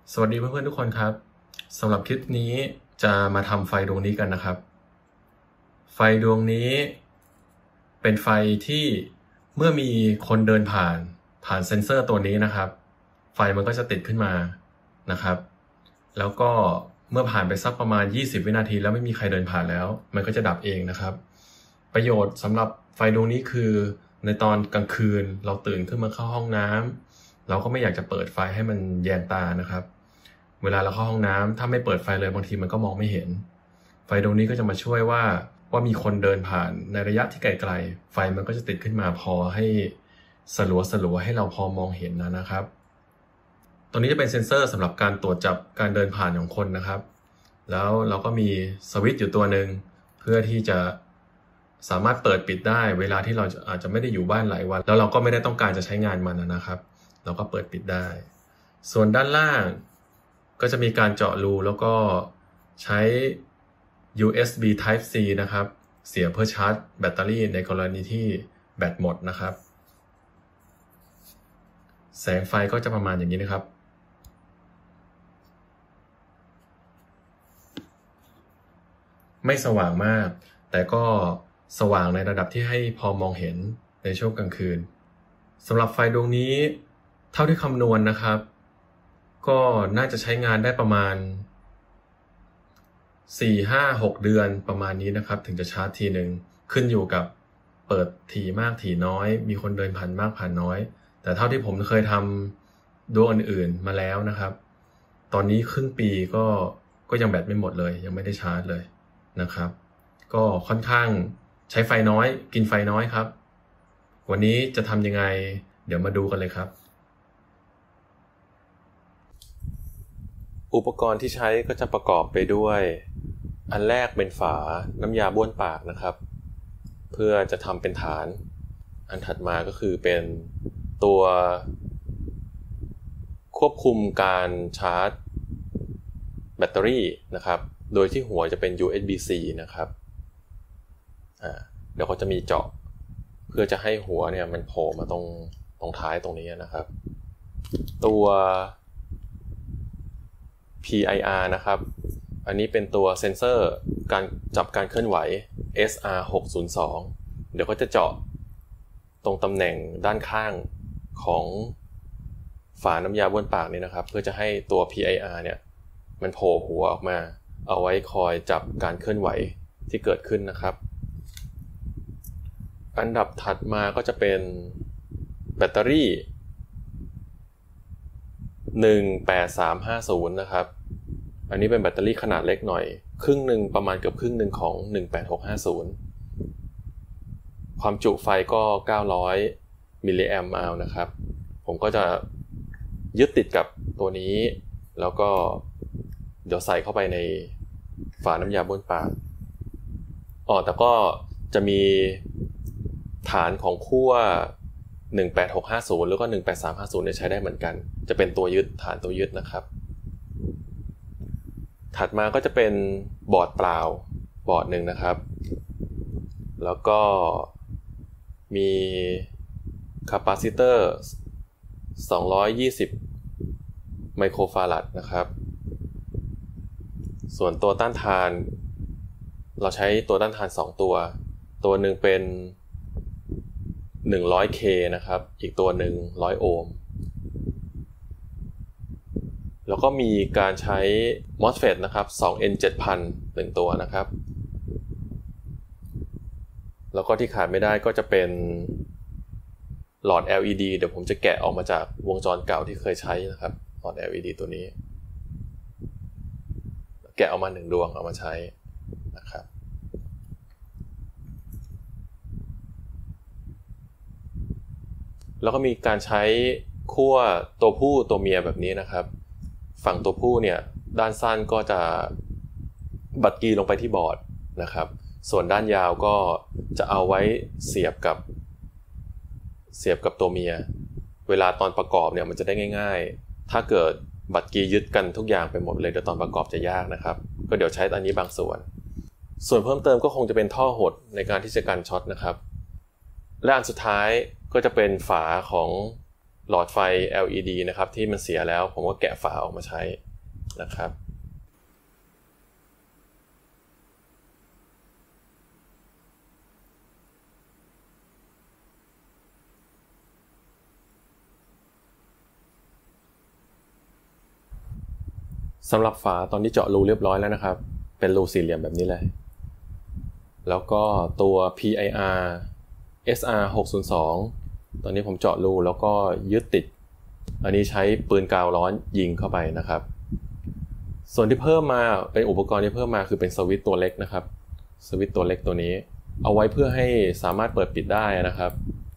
สวัสดีเพื่อนๆทุกคนครับสำหรับคลิปนี้จะมาทำไฟดวงนี้กันนะครับไฟดวงนี้เป็นไฟที่เมื่อมีคนเดินผ่านเซ็นเซอร์ตัวนี้นะครับไฟมันก็จะติดขึ้นมานะครับแล้วก็เมื่อผ่านไปสักประมาณ20วินาทีแล้วไม่มีใครเดินผ่านแล้วมันก็จะดับเองนะครับประโยชน์สำหรับไฟดวงนี้คือในตอนกลางคืนเราตื่นขึ้นมาเข้าห้องน้ำเราก็ไม่อยากจะเปิดไฟให้มันแยงตานะครับเวลาเราเข้าห้องน้ำถ้าไม่เปิดไฟเลยบางทีมันก็มองไม่เห็นไฟดวงนี้ก็จะมาช่วยว่ามีคนเดินผ่านในระยะที่ไกลๆไฟมันก็จะติดขึ้นมาพอให้สลัวให้เราพอมองเห็นนะครับตัวนี้จะเป็นเซ็นเซอร์สำหรับการตรวจจับการเดินผ่านของคนนะครับแล้วเราก็มีสวิตช์อยู่ตัวหนึ่งเพื่อที่จะสามารถเปิดปิดได้เวลาที่เราอาจจะไม่ได้อยู่บ้านหลายวันแล้วเราก็ไม่ได้ต้องการจะใช้งานมันนะครับเราก็เปิดปิดได้ส่วนด้านล่างก็จะมีการเจาะรูแล้วก็ใช้ USB Type C นะครับเสียบเพื่อชาร์จแบตเตอรี่ในกรณีที่แบตหมดนะครับแสงไฟก็จะประมาณอย่างนี้นะครับไม่สว่างมากแต่ก็สว่างในระดับที่ให้พอมองเห็นในช่วงกลางคืนสำหรับไฟดวงนี้เท่าที่คำนวณนะครับก็น่าจะใช้งานได้ประมาณ4-5-6 เดือนประมาณนี้นะครับถึงจะชาร์จทีหนึ่งขึ้นอยู่กับเปิดถี่มากถี่น้อยมีคนเดินผ่านมากผ่านน้อยแต่เท่าที่ผมเคยทำดวงอื่นๆมาแล้วนะครับตอนนี้ครึ่งปีก็ยังแบตไม่หมดเลยยังไม่ได้ชาร์จเลยนะครับก็ค่อนข้างใช้ไฟน้อยกินไฟน้อยครับวันนี้จะทำยังไงเดี๋ยวมาดูกันเลยครับอุปกรณ์ที่ใช้ก็จะประกอบไปด้วยอันแรกเป็นฝาน้ำยาบ้วนปากนะครับเพื่อจะทำเป็นฐานอันถัดมาก็คือเป็นตัวควบคุมการชาร์จแบตเตอรี่นะครับโดยที่หัวจะเป็น USB-C นะครับเดี๋ยวเขาจะมีเจาะเพื่อจะให้หัวเนี่ยมันโผล่มาตรงท้ายตรงนี้นะครับตัว PIR นะครับอันนี้เป็นตัวเซ็นเซอร์การจับการเคลื่อนไหว SR602 เดี๋ยวก็จะเจาะตรงตำแหน่งด้านข้างของฝาน้ำยาบ้วนปากนี่นะครับเพื่อจะให้ตัว PIR เนี่ยมันโผล่หัวออกมาเอาไว้คอยจับการเคลื่อนไหวที่เกิดขึ้นนะครับอันดับถัดมาก็จะเป็นแบตเตอรี่18350นะครับอันนี้เป็นแบตเตอรี่ขนาดเล็กหน่อยครึ่งหนึ่งประมาณเกือบครึ่งหนึ่งของ18650ความจุไฟก็900มิลลิแอมป์อัลนะครับผมก็จะยึดติดกับตัวนี้แล้วก็เดี๋ยวใส่เข้าไปในฝาน้ำยาบ้วนปากแต่ก็จะมีฐานของขั้ว18650แล้วก็18350เนี่ยใช้ได้เหมือนกันจะเป็นตัวยึดฐานตัวยึดนะครับถัดมาก็จะเป็นบอร์ดเปล่าบอร์ดหนึ่งนะครับแล้วก็มีคาปาซิเตอร์220ไมโครฟารัดนะครับส่วนตัวต้านทานเราใช้ตัวต้านทาน2ตัวหนึ่งเป็น100K นะครับอีกตัวหนึ่ง100โอห์มแล้วก็มีการใช้ MOSFET นะครับ 2N7000 1ตัวนะครับแล้วก็ที่ขาดไม่ได้ก็จะเป็นหลอด LED เดี๋ยวผมจะแกะออกมาจากวงจรเก่าที่เคยใช้นะครับหลอด LED ตัวนี้แกะออกมา1ดวงเอามาใช้นะครับแล้วก็มีการใช้ขั้วตัวผู้ตัวเมียแบบนี้นะครับฝั่งตัวผู้เนี่ยด้านสั้นก็จะบัดกี้ลงไปที่บอร์ดนะครับส่วนด้านยาวก็จะเอาไว้เสียบกับตัวเมียเวลาตอนประกอบเนี่ยมันจะได้ง่ายๆถ้าเกิดบัดกี้ยึดกันทุกอย่างไปหมดเลยเดี๋ยวตอนประกอบจะยากนะครับก็เดี๋ยวใช้อันนี้บางส่วนเพิ่มเติมก็คงจะเป็นท่อหดในการที่จะกันช็อตนะครับและอันสุดท้ายก็จะเป็นฝาของหลอดไฟ LED นะครับที่มันเสียแล้วผมก็แกะฝาออกมาใช้นะครับสำหรับฝาตอนนี้เจาะรูเรียบร้อยแล้วนะครับเป็นรูสี่เหลี่ยมแบบนี้เลยแล้วก็ตัว PIR SR 602ตอนนี้ผมเจาะรูแล้วก็ยึดติดอันนี้ใช้ปืนกาวร้อนยิงเข้าไปนะครับส่วนที่เพิ่มมาเป็นอุปกรณ์ที่เพิ่มมาคือเป็นสวิตช์ตัวเล็กนะครับสวิตช์ตัวเล็กตัวนี้เอาไว้เพื่อให้สามารถเปิดปิดได้นะครับ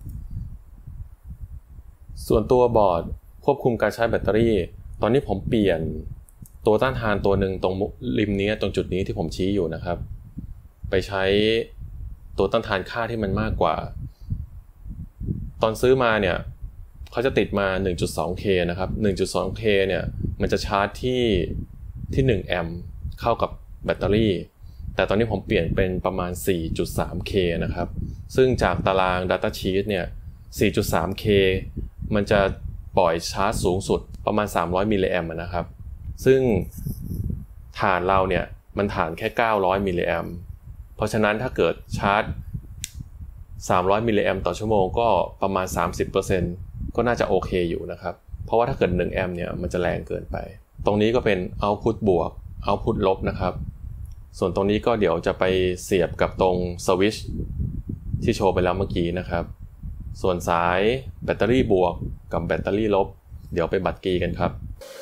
ส่วนตัวบอร์ดควบคุมการใช้แบตเตอรี่ตอนนี้ผมเปลี่ยนตัวต้านทานตัวหนึ่งตรงริมนี้ตรงจุดนี้ที่ผมชี้อยู่นะครับไปใช้ตัวต้านทานค่าที่มันมากกว่าตอนซื้อมาเนี่ยเขาจะติดมา 1.2K นะครับ 1.2K เนี่ยมันจะชาร์จที่1แอมป์เข้ากับแบตเตอรี่แต่ตอนนี้ผมเปลี่ยนเป็นประมาณ 4.3K นะครับซึ่งจากตาราง Data Sheet เนี่ย 4.3K มันจะปล่อยชาร์จสูงสุดประมาณ300มิลลิแอมป์นะครับซึ่งฐานเราเนี่ยมันฐานแค่900มิลลิแอมป์เพราะฉะนั้นถ้าเกิดชาร์จ300มิลลิแอมป์ต่อชั่วโมงก็ประมาณ 30% ก็น่าจะโอเคอยู่นะครับเพราะว่าถ้าเกิด1แอมป์เนี่ยมันจะแรงเกินไปตรงนี้ก็เป็น output บวก output ลบนะครับส่วนตรงนี้ก็เดี๋ยวจะไปเสียบกับตรงสวิตช์ที่โชว์ไปแล้วเมื่อกี้นะครับส่วนสายแบตเตอรี่บวกกับแบตเตอรี่ลบเดี๋ยวไปบัดกีกันครับ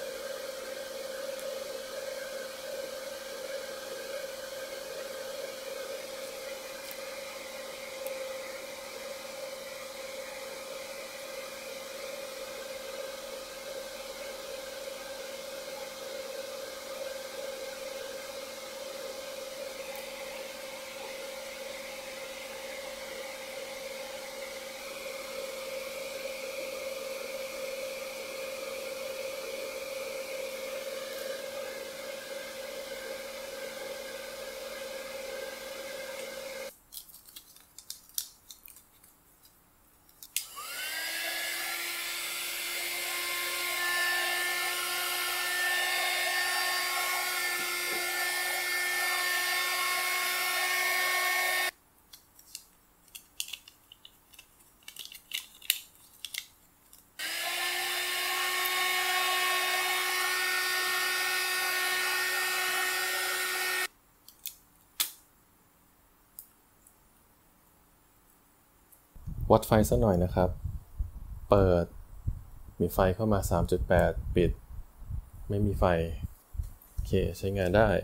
วัดไฟสักหน่อยนะครับเปิดมีไฟเข้ามา 3.8 ปิดไม่มีไฟโอเคใช้งานได้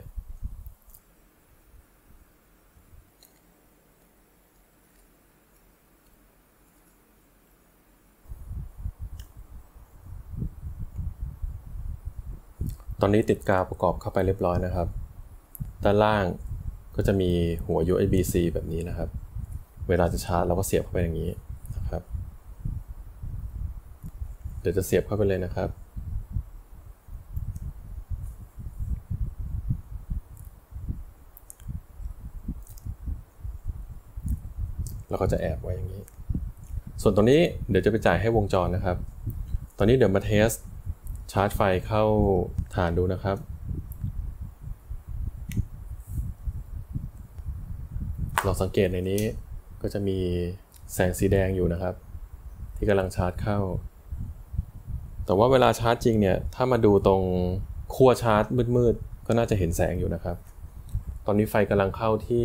ตอนนี้ติดกาวประกอบเข้าไปเรียบร้อยนะครับด้านล่างก็จะมีหัว USB-C แบบนี้นะครับเวลาจะชาร์จเราก็เสียบเข้าไปอย่างนี้นะครับเดี๋ยวจะเสียบเข้าไปเลยนะครับแล้วก็จะแอบไว้อย่างนี้ส่วนตรงนี้เดี๋ยวจะไปจ่ายให้วงจรนะครับตอนนี้เดี๋ยวมาเทสชาร์จไฟเข้าฐานดูนะครับเราสังเกตในนี้ก็จะมีแสงสีแดงอยู่นะครับที่กำลังชาร์จเข้าแต่ว่าเวลาชาร์จจริงเนี่ยถ้ามาดูตรงขั้วชาร์จมืดๆก็น่าจะเห็นแสงอยู่นะครับตอนนี้ไฟกำลังเข้าที่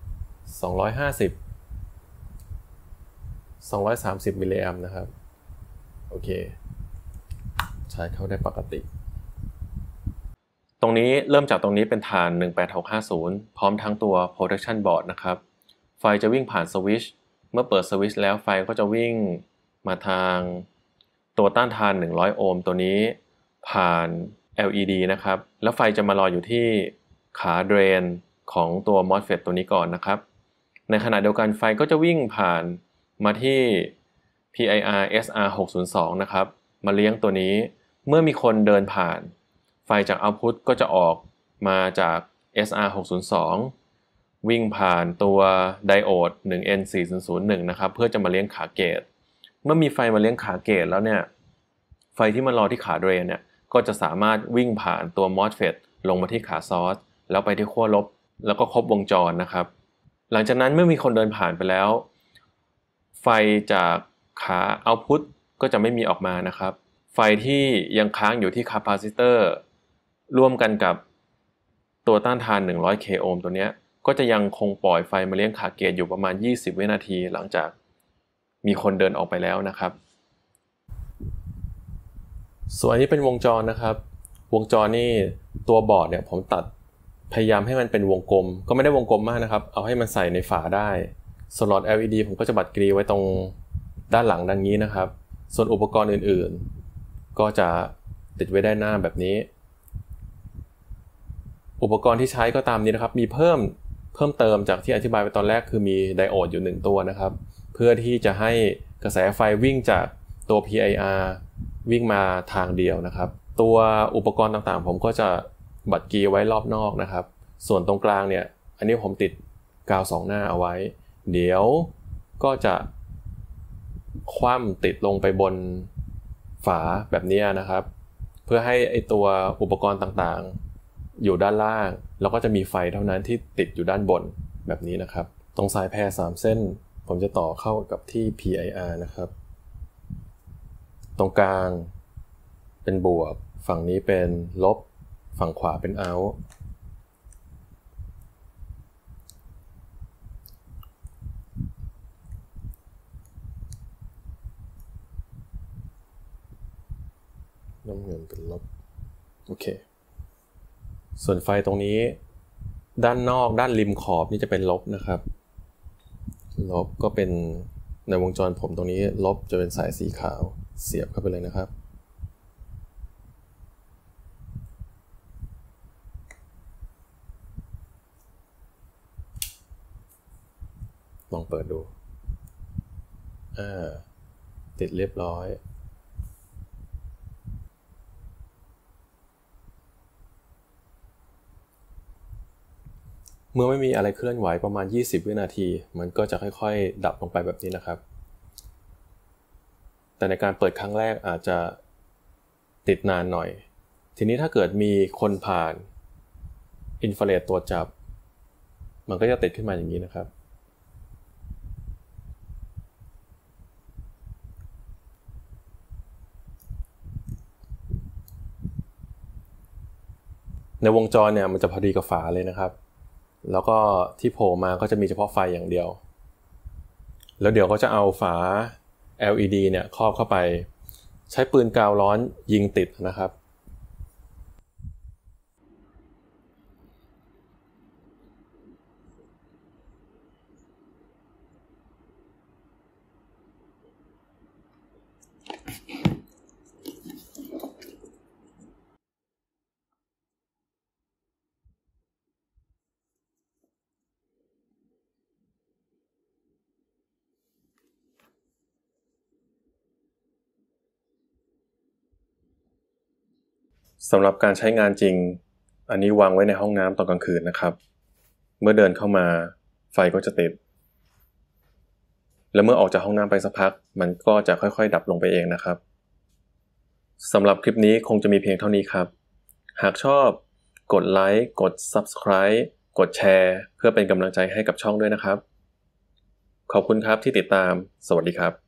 230มิลลิแอมป์นะครับโอเคชาร์จเข้าได้ปกติตรงนี้เริ่มจากตรงนี้เป็นฐาน18650พร้อมทั้งตัว protection board นะครับไฟจะวิ่งผ่านสวิตช์เมื่อเปิดสวิตช์แล้วไฟก็จะวิ่งมาทางตัวต้านทาน100โอห์มตัวนี้ผ่าน LED นะครับแล้วไฟจะมารออยู่ที่ขาเดรนของตัว MOSFET ตัวนี้ก่อนนะครับในขณะเดียวกันไฟก็จะวิ่งผ่านมาที่ PIR SR 602นะครับมาเลี้ยงตัวนี้เมื่อมีคนเดินผ่านไฟจาก output ก็จะออกมาจาก SR 602วิ่งผ่านตัวไดโอด 1N4001 นะครับเพื่อจะมาเลี้ยงขาเกตเมื่อมีไฟมาเลี้ยงขาเกตแล้วเนี่ยไฟที่มันรอที่ขาเดรนเนี่ยก็จะสามารถวิ่งผ่านตัว MOSFET ลงมาที่ขาซอร์สแล้วไปที่ขั้วลบแล้วก็ครบวงจรนะครับหลังจากนั้นเมื่อมีคนเดินผ่านไปแล้วไฟจากขาเอาต์พุตก็จะไม่มีออกมานะครับไฟที่ยังค้างอยู่ที่คาปาซิเตอร์ร่วมกันกับตัวต้านทาน100 k โอห์มตัวเนี้ยก็จะยังคงปล่อยไฟมาเลี้ยงขาเกตอยู่ประมาณ20 วินาทีหลังจากมีคนเดินออกไปแล้วนะครับส่วนอันนี้เป็นวงจรนะครับวงจรนี่ตัวบอร์ดเนี่ยผมตัดพยายามให้มันเป็นวงกลมก็ไม่ได้วงกลมมากนะครับเอาให้มันใส่ในฝาได้สล็อต LED ผมก็จะบัดกรีไว้ตรงด้านหลังดังนี้นะครับส่วนอุปกรณ์อื่นๆก็จะติดไว้ด้านหน้าแบบนี้อุปกรณ์ที่ใช้ก็ตามนี้นะครับมีเพิ่มเติมจากที่อธิบายไปตอนแรกคือมีไดโอดอยู่1ตัวนะครับเพื่อที่จะให้กระแสไฟวิ่งจากตัว PIR วิ่งมาทางเดียวนะครับตัวอุปกรณ์ต่างๆผมก็จะบัดกรีไว้รอบนอกนะครับส่วนตรงกลางเนี่ยอันนี้ผมติดกาว2 หน้าเอาไว้เดี๋ยวก็จะคว่ำติดลงไปบนฝาแบบนี้นะครับเพื่อให้ไอตัวอุปกรณ์ต่างๆอยู่ด้านล่างแล้วก็จะมีไฟเท่านั้นที่ติดอยู่ด้านบนแบบนี้นะครับตรงสายแพร3 เส้นผมจะต่อเข้ากับที่ PIR นะครับตรงกลางเป็นบวกฝั่งนี้เป็นลบฝั่งขวาเป็น out น้ำเงินเป็นลบโอเคส่วนไฟตรงนี้ด้านนอกด้านริมขอบนี่จะเป็นลบนะครับลบก็เป็นในวงจรผมตรงนี้ลบจะเป็นสายสีขาวเสียบเข้าไปเลยนะครับลองเปิดดูติดเรียบร้อยเมื่อไม่มีอะไรเคลื่อนไหวประมาณ20 วินาทีมันก็จะค่อยๆดับลงไปแบบนี้นะครับแต่ในการเปิดครั้งแรกอาจจะติดนานหน่อยทีนี้ถ้าเกิดมีคนผ่านอินฟราเรดตรวจจับมันก็จะติดขึ้นมาอย่างนี้นะครับในวงจรเนี่ยมันจะพอดีกับฝาเลยนะครับแล้วก็ที่โผล่มาก็จะมีเฉพาะไฟอย่างเดียวแล้วเดี๋ยวก็จะเอาฝา LED เนี่ยครอบเข้าไปใช้ปืนกาวร้อนยิงติดนะครับสำหรับการใช้งานจริงอันนี้วางไว้ในห้องน้ำตอนกลางคืนนะครับเมื่อเดินเข้ามาไฟก็จะติดและเมื่อออกจากห้องน้ำไปสักพักมันก็จะค่อยๆดับลงไปเองนะครับสำหรับคลิปนี้คงจะมีเพียงเท่านี้ครับหากชอบกดไลค์กด Subscribe กดแชร์เพื่อเป็นกำลังใจให้กับช่องด้วยนะครับขอบคุณครับที่ติดตามสวัสดีครับ